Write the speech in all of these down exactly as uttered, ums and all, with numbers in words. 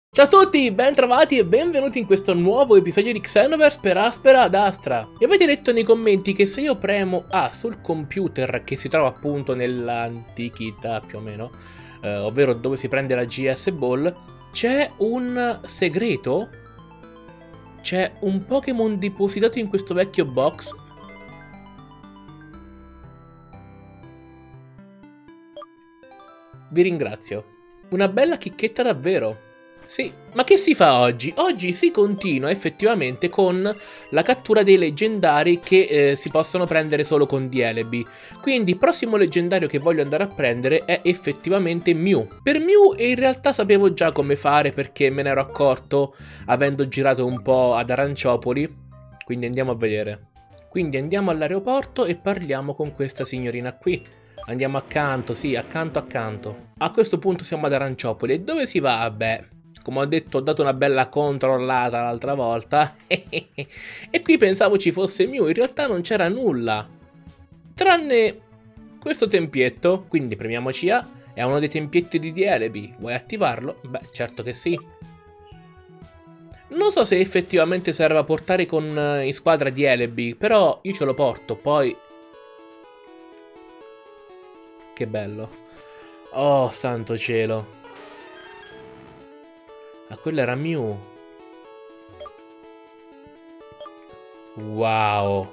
Ciao a tutti, ben trovati e benvenuti in questo nuovo episodio di Xenoverse per Aspera ad Astra. Mi avete detto nei commenti che se io premo A sul computer che si trova appunto nell'antichità più o meno, eh, ovvero dove si prende la G S Ball, c'è un segreto? C'è un Pokémon depositato in questo vecchio box? Vi ringrazio. Una bella chicchetta davvero. Sì, ma che si fa oggi? Oggi si continua effettivamente con la cattura dei leggendari che eh, si possono prendere solo con D L B. Quindi il prossimo leggendario che voglio andare a prendere è effettivamente Mew. Per Mew in realtà sapevo già come fare perché me ne ero accorto avendo girato un po' ad Aranciopoli. Quindi andiamo a vedere. Quindi andiamo all'aeroporto e parliamo con questa signorina qui. Andiamo accanto, sì, accanto accanto. A questo punto siamo ad Aranciopoli. E dove si va? Beh, come ho detto, ho dato una bella controllata l'altra volta. E qui pensavo ci fosse Mew. In realtà non c'era nulla. Tranne questo tempietto. Quindi premiamoci A. È uno dei tempietti di D L B. Vuoi attivarlo? Beh, certo che sì. Non so se effettivamente serve a portare con in squadra D L B. Però io ce lo porto. Poi... Che bello. Oh, santo cielo. Ah, quello era Mew. Wow.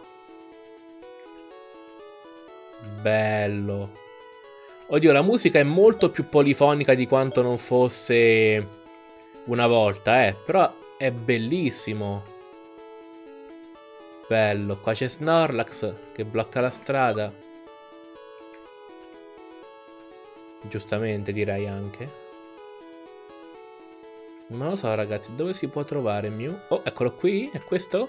Bello. Oddio, la musica è molto più polifonica di quanto non fosse una volta, eh. Però è bellissimo. Bello. Qua c'è Snorlax che blocca la strada. Giustamente direi anche. Non lo so ragazzi, dove si può trovare Mew? Oh, eccolo qui, è questo?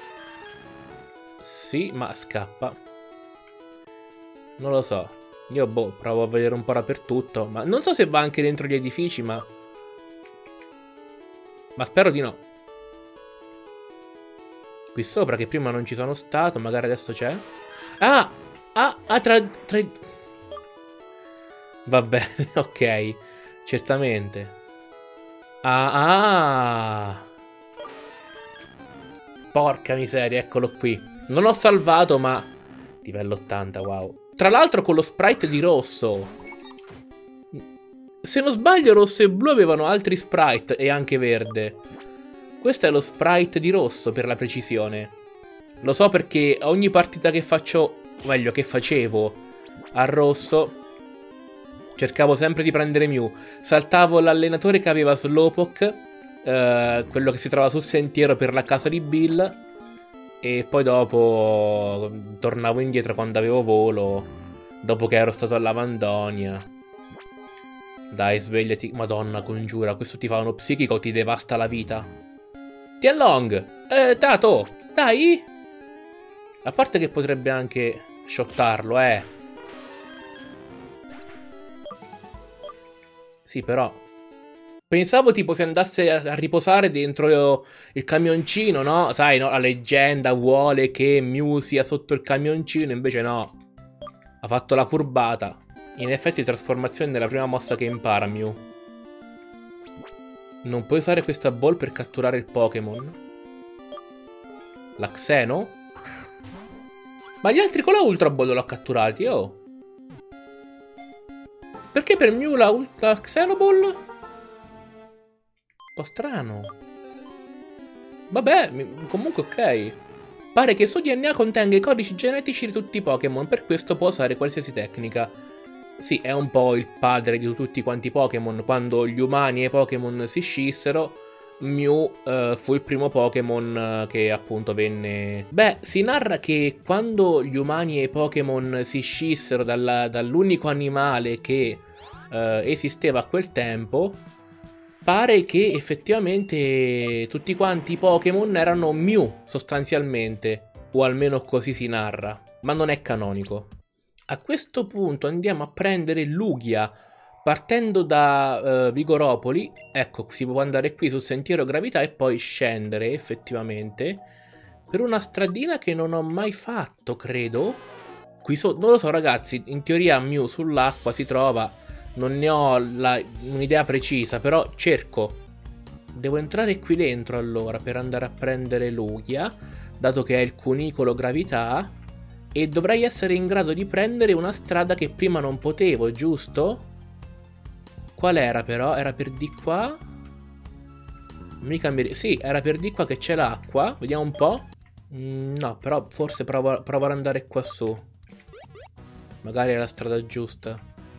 Sì, ma scappa. Non lo so. Io boh, provo a vedere un po' dappertutto. Ma non so se va anche dentro gli edifici, ma... Ma spero di no. Qui sopra, che prima non ci sono stato, magari adesso c'è. Ah! Ah, ah, tra... tra... Va bene, ok. Certamente. Ah, ah. Porca miseria, eccolo qui. Non ho salvato, ma... Livello ottanta, wow. Tra l'altro con lo sprite di rosso. Se non sbaglio rosso e blu avevano altri sprite e anche verde. Questo è lo sprite di rosso per la precisione. Lo so perché ogni partita che faccio, o meglio che facevo a rosso... Cercavo sempre di prendere Mew. Saltavo l'allenatore che aveva Slowpoke, eh, quello che si trova sul sentiero per la casa di Bill. E poi dopo tornavo indietro quando avevo volo, dopo che ero stato alla Vandonia. Dai, svegliati. Madonna, congiura, questo ti fa uno psichico, ti devasta la vita. Tianlong! Eh, Tato! Dai! A parte che potrebbe anche shottarlo, eh. Sì, però... Pensavo tipo se andasse a riposare dentro il camioncino, no? Sai, no? La leggenda vuole che Mew sia sotto il camioncino, invece no. Ha fatto la furbata. In effetti trasformazione è la prima mossa che impara Mew. Non puoi usare questa ball per catturare il Pokémon. La Xeno? Ma gli altri con la Ultra Ball l'ho catturati, oh. Perché per Mew la, la Xenoball? Un po' strano. Vabbè, comunque ok. Pare che il suo D N A contenga i codici genetici di tutti i Pokémon, per questo può usare qualsiasi tecnica. Sì, è un po' il padre di tutti quanti i Pokémon. Quando gli umani e i Pokémon si scissero, Mew uh, fu il primo Pokémon uh, che appunto venne... Beh, si narra che quando gli umani e i Pokémon si scissero dall'unico animale che uh, esisteva a quel tempo, pare che effettivamente tutti quanti i Pokémon erano Mew sostanzialmente, o almeno così si narra, ma non è canonico. A questo punto andiamo a prendere Lugia. Partendo da uh, Vigoropoli, ecco, si può andare qui sul sentiero gravità e poi scendere effettivamente per una stradina che non ho mai fatto, credo. Qui so non lo so ragazzi, in teoria Mew sull'acqua si trova, non ne ho un'idea precisa, però cerco. Devo entrare qui dentro allora per andare a prendere Lugia, dato che è il cunicolo gravità, e dovrei essere in grado di prendere una strada che prima non potevo, giusto? Qual era però? Era per di qua? Mica mi... Sì, era per di qua che c'è l'acqua. Vediamo un po'. Mm, no, però forse provo, provo ad andare qua su. Magari è la strada giusta.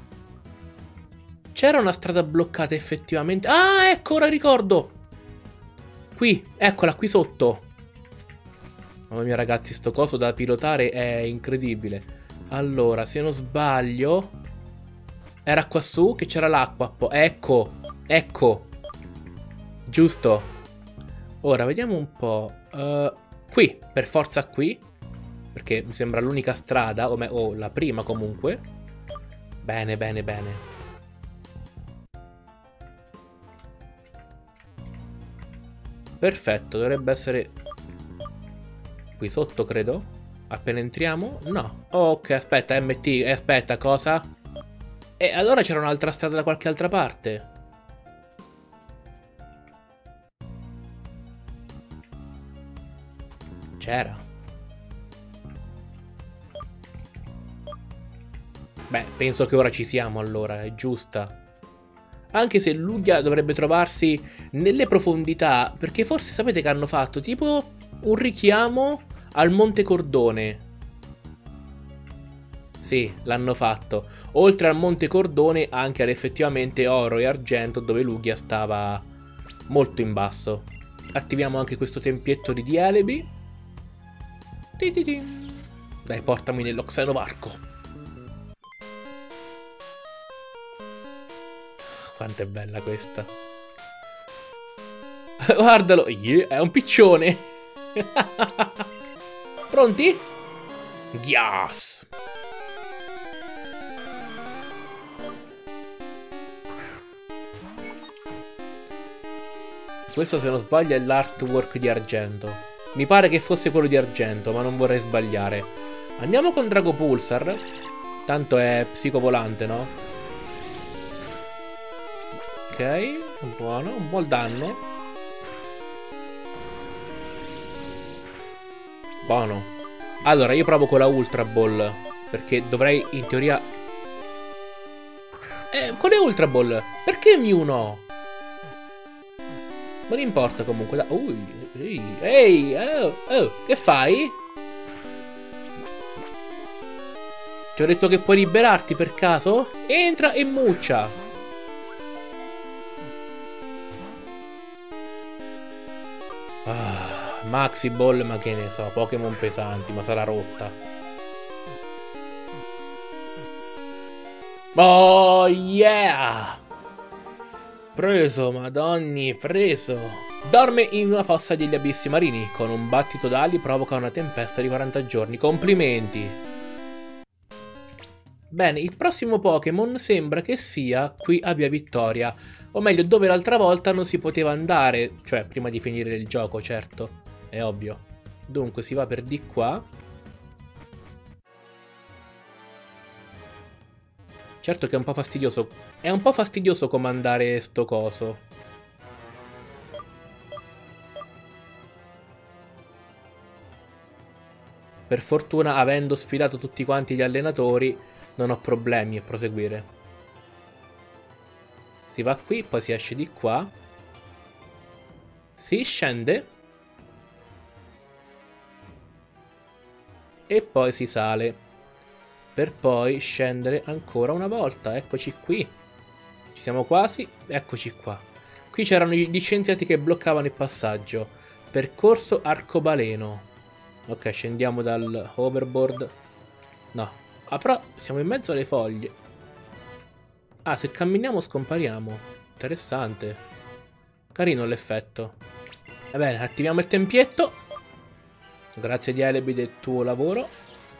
C'era una strada bloccata effettivamente. Ah, ecco, ora ricordo. Qui, eccola, qui sotto. Mamma mia ragazzi, sto coso da pilotare è incredibile. Allora, se non sbaglio... Era qua su che c'era l'acqua. Ecco, ecco. Giusto. Ora, vediamo un po'. Uh, qui, per forza qui. Perché mi sembra l'unica strada, o, o la prima comunque. Bene, bene, bene. Perfetto, dovrebbe essere... Qui sotto, credo. Appena entriamo? No. Oh, ok, aspetta, M T, eh, aspetta, cosa? E allora c'era un'altra strada da qualche altra parte. C'era. Beh, penso che ora ci siamo allora, è giusta. Anche se Lugia dovrebbe trovarsi nelle profondità, perché forse sapete che hanno fatto tipo un richiamo al Monte Cordone. Sì, l'hanno fatto. Oltre al Monte Cordone anche ad effettivamente oro e argento dove Lugia stava molto in basso. Attiviamo anche questo tempietto di Dielebi. Dai, portami nello Xenovarco. Quanto è bella questa. Guardalo, è un piccione. Pronti? Yes. Questo se non sbaglio è l'artwork di argento. Mi pare che fosse quello di argento, ma non vorrei sbagliare. Andiamo con Drago Pulsar. Tanto è psicovolante, no? Ok, buono, un buon danno. Buono. Allora, io provo con la Ultra Ball, perché dovrei, in teoria... Eh, con le Ultra Ball? Perché Mew no? Non importa comunque. Da... Ui, ehi, ehi, oh, oh, che fai? Ti ho detto che puoi liberarti per caso? Entra e muccia. Ah, Maxi Ball, ma che ne so, Pokémon pesanti, ma sarà rotta. Oh yeah! Preso, madonni, preso. Dorme in una fossa degli abissi marini. Con un battito d'ali provoca una tempesta di quaranta giorni. Complimenti. Bene, il prossimo Pokémon sembra che sia qui a Via Vittoria. O meglio, dove l'altra volta non si poteva andare. Cioè, prima di finire il gioco, certo. È ovvio. Dunque, si va per di qua. Certo che è un po' fastidioso. È un po' fastidioso comandare sto coso. Per fortuna, avendo sfidato tutti quanti gli allenatori, non ho problemi a proseguire. Si va qui, poi si esce di qua. Si scende. E poi si sale. Per poi scendere ancora una volta. Eccoci qui. Ci siamo quasi. Eccoci qua. Qui c'erano i licenziati che bloccavano il passaggio. Percorso arcobaleno. Ok, scendiamo dal hoverboard. No. Ah, però siamo in mezzo alle foglie. Ah, se camminiamo scompariamo. Interessante. Carino l'effetto. Va bene, attiviamo il tempietto. Grazie di Dielebi del tuo lavoro.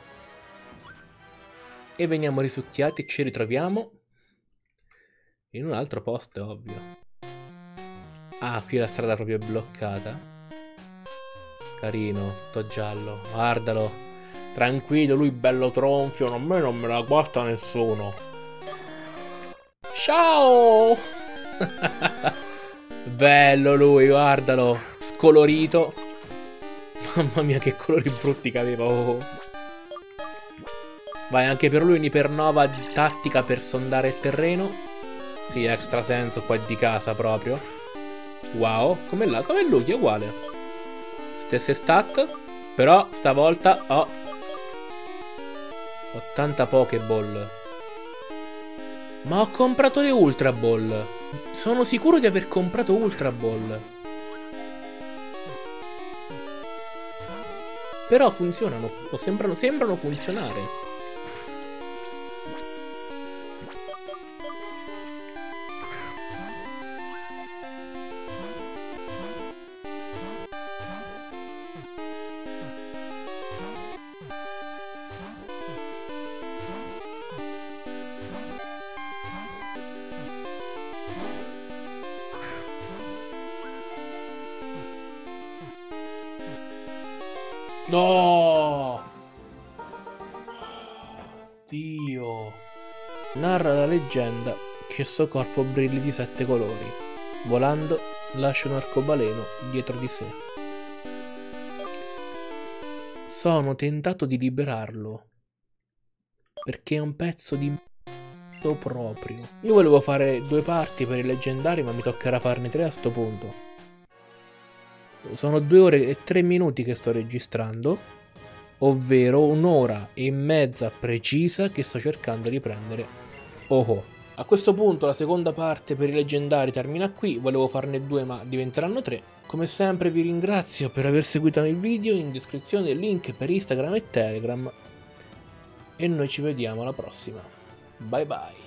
E veniamo risucchiati e ci ritroviamo in un altro posto, è ovvio. Ah, qui la strada proprio è bloccata. Carino, tutto giallo. Guardalo. Tranquillo, lui bello tronfio. A me non me la guasta nessuno. Ciao! Bello lui, guardalo. Scolorito. Mamma mia che colori brutti che aveva. Oh. Vai, anche per lui un'ipernova di tattica per sondare il terreno. Sì, extra senso qua di casa proprio. Wow, come là, come lui, è uguale. Stesse stat. Però stavolta ho ottanta Pokéball. Ma ho comprato le Ultra Ball. Sono sicuro di aver comprato Ultra Ball. Però funzionano, o sembrano, sembrano funzionare. No! Dio! Narra la leggenda che il suo corpo brilli di sette colori. Volando, lascia un arcobaleno dietro di sé. Sono tentato di liberarlo. Perché è un pezzo di m***o proprio. Io volevo fare due parti per i leggendari, ma mi toccherà farne tre a sto punto. Sono due ore e tre minuti che sto registrando, ovvero un'ora e mezza precisa che sto cercando di prendere. Oh oh. A questo punto la seconda parte per i leggendari termina qui, volevo farne due ma diventeranno tre. Come sempre vi ringrazio per aver seguito il video, in descrizione il link per Instagram e Telegram. E noi ci vediamo alla prossima. Bye bye.